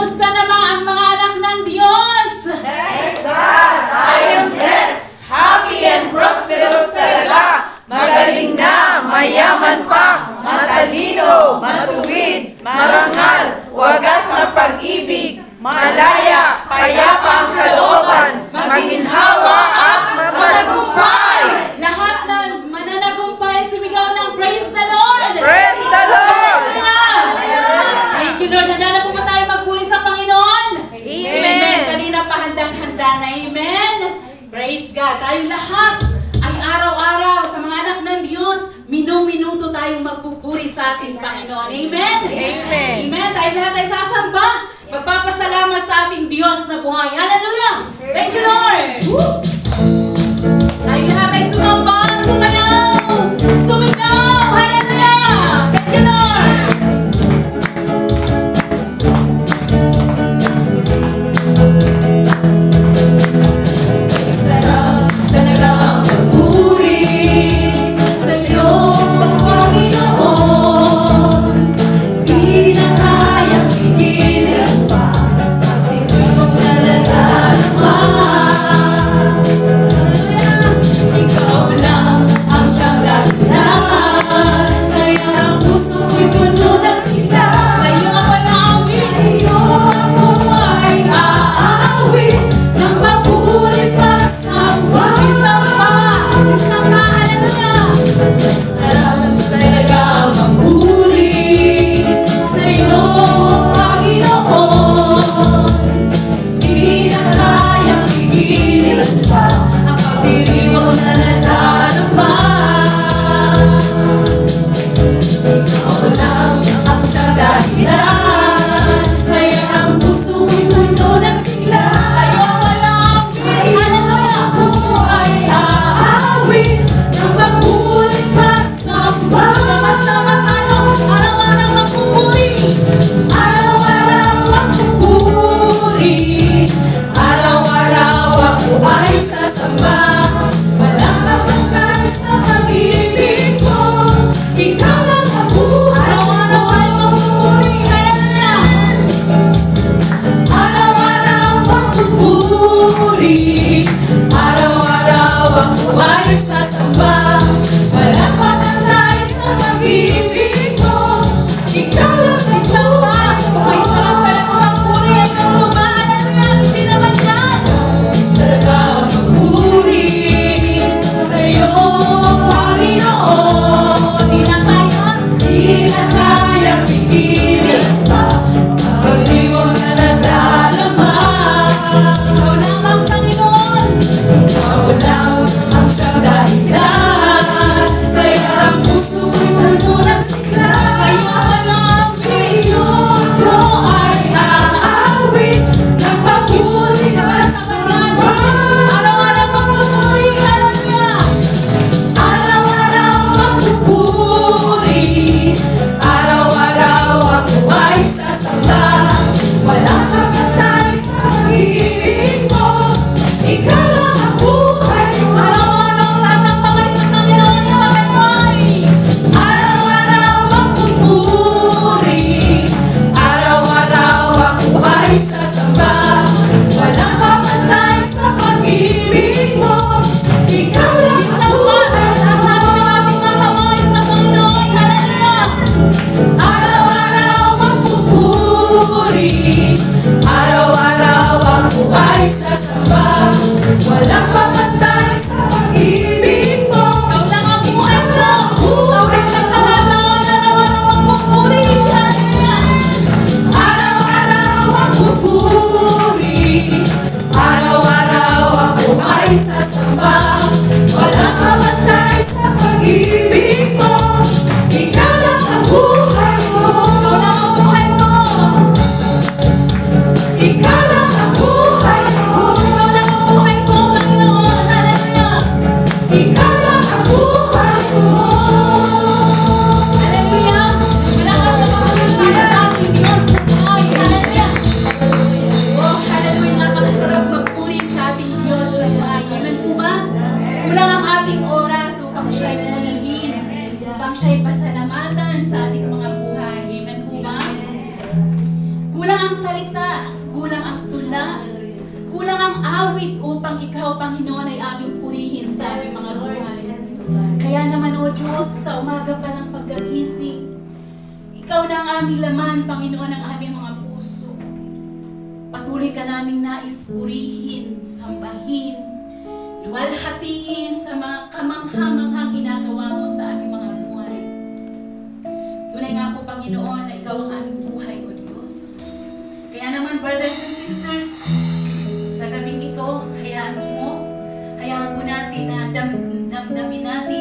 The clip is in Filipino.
Kumusta naman ang mga anak ng Diyos? I am blessed, happy and prosperous talaga. Magaling na, mayaman pa, matalino, matuwid, marangal, wagas na pag-ibig, malaya, payapa ang kalooban, maginhawa at matagumpay. Lahat na mananagumpay, sumigaw ng praise the Lord! Praise the Lord! Thank you, Lord. Handa na po ba tayo magpuri sa Panginoon? Amen. Kanina pa handang-handa na. Amen. Praise God. Tayong lahat ay araw-araw sa mga anak ng Diyos, minuto tayong magpupuri sa ating Panginoon. Amen. Amen. Amen. Tayong lahat ay sasamba. Magpapasalamat sa ating Diyos na buhay. Hallelujah. Thank you, Lord. Tayong lahat ay sumamba, sumayaw, sumigaw. Hallelujah. Thank you, Lord. Sarap talaga ang magpuri sa iyo, Panginoon. Di na kayang pigilin pa ang iyong naladarama. Ikaw lang ang siyang dahilan, kaya ang puso ko'y puno ng sigla. Sa iyo ako aawit, sa iyo ako ay aawit, nang mapuri pagsamba. Isama, hallelujah. Sarap talaga magpuri sa iyo, Panginoon. Di na kayang pigilin pa ang pagdiriwang na nadarama. Ikaw lang ang siyang dahilan, kaya ang puso ko'y puno ng sigla. Sa'yo ako aawit, hallelujah. Ako ay aawit, nang mapuri pagsamba. Sama-sama tayo, araw-araw magpupuri. Araw-araw magpupuri. Araw-araw ako ay sasamba. Walang kapantay sa pag-ibig mo. Ikaw lang ako. Araw-araw ay magpupuri. Hallelujah. Araw-araw magpupuri. Araw-araw ako ay sasamba. Walang kapantay sa pag-ibig mo. Ikaw lang ako. May sarap talaga magpuri. Ay nagluba. Hallelujah. Hindi naman yan. Talaga magpuri sa iyo, Panginoon. Di na kaya pigilin pa ang pag-ibig na nadarama. Ikaw lang ang Panginoon. Ikaw lang ang siyang dahilan, kaya ang puso ko'y puno ng sigla. Sa'yo ako aawit, ako ay aawit, nang papuri pagsamba. Araw-araw magpupuri, hallelujah. Araw-araw magpupuri. Araw-araw ako ay sasamba. Walang kapantay sa pag-ibig mo. Ikaw lang ang buhay. Araw-araw sasambay sa Panginoon yung mga buhay. Araw-araw magpupuri. Araw-araw ako ay sasamba. Walang kapantay sa pag-ibig mo. Ikaw lang ang buhay. Sasama ng ating kakamay sa Panginoon. Hallelujah. Araw-araw magpupuri. Araw-araw ako ay sasamba. Walang kapantay sa pag-ibig mo. Ikaw lang ang buhay ko. Ikaw lang ang nakataon. Araw-araw magpupuri. Hallelujah. Araw-araw magpupuri. Araw-araw ako ay sasamba. Walang kapantay sa pag-ibig mo. Ikaw lang ang buhay mo. Ikaw lang ang buhay mo. Kulang ang salita, kulang ang tula, kulang ang awit upang Ikaw, Panginoon, ay aming purihin sa aming mga buhay. Kaya naman, O Diyos, sa umaga pa ng pagkagising, Ikaw na ang aming laman, Panginoon, ang aming mga puso. Patuloy ka naming nais purihin, sambahin, luwalhatiin sa mga kamangha-manghang ginagawa mo sa aming mga buhay. Tunay nga po, Panginoon, na Ikaw ang aming buhay, O Diyos. Kaya naman, brothers and sisters, sa gabing ito, hayaan po natin na damdamin natin